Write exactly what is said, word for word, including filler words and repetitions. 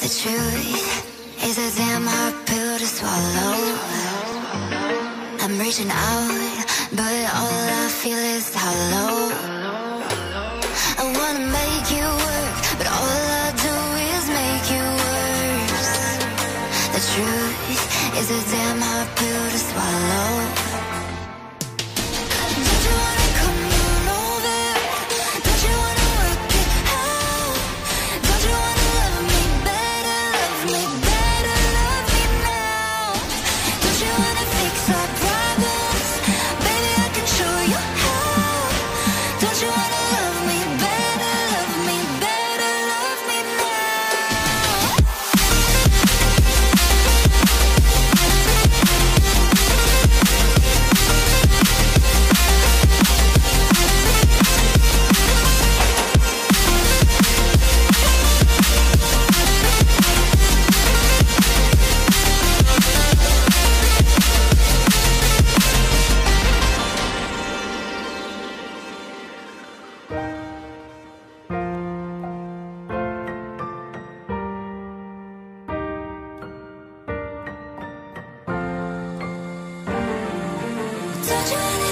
The truth is a damn hard pill to swallow. I'm reaching out, but all I feel is hollow. I wanna make you work, but all I do is make you worse. The truth is a damn hard pill to swallow. Don't you wanna come on over? Don't you wanna work it out? Don't you wanna love me better, love me better, love me now? Don't you wanna fix our problems? Baby, I can show you how. Don't you wanna love me better, love me better, love me now? Don't you wanna